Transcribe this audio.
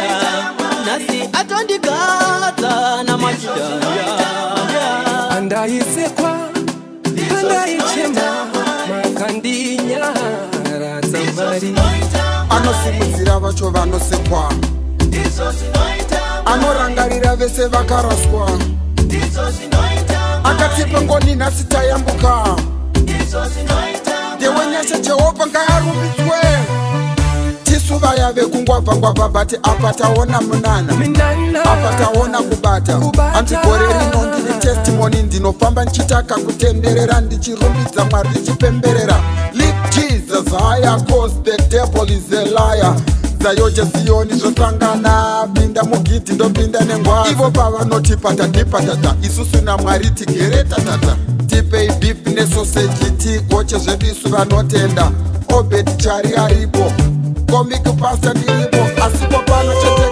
nasi atondigata na machitaya andaisekwa andaichema makandinya razambari anosimudzira vacho vanosekwa anorangarira vese vakaraswa akatipa ngoni nhasi tayambuka ndewenyasha jehovha ngaarumbidzwe tisuva yave kungwabvangwabva bati apa taona munana apa taona kubata andigore rino ndine testimoni ndinofamba ndichitaka kutenderera ndichirumbidza mwari ndichipemberera live Jesus higher cause the devil is a liar zayoje sioni zvosangana pinda mugidhi ndopinda nengwa ivo pavanoti patadipatata isusu namwari tigere tatata tipei beef nesoseji tigoche zvedu isu vanotenda obedi chari aripo komiki pasta ndiripo asipo pano chete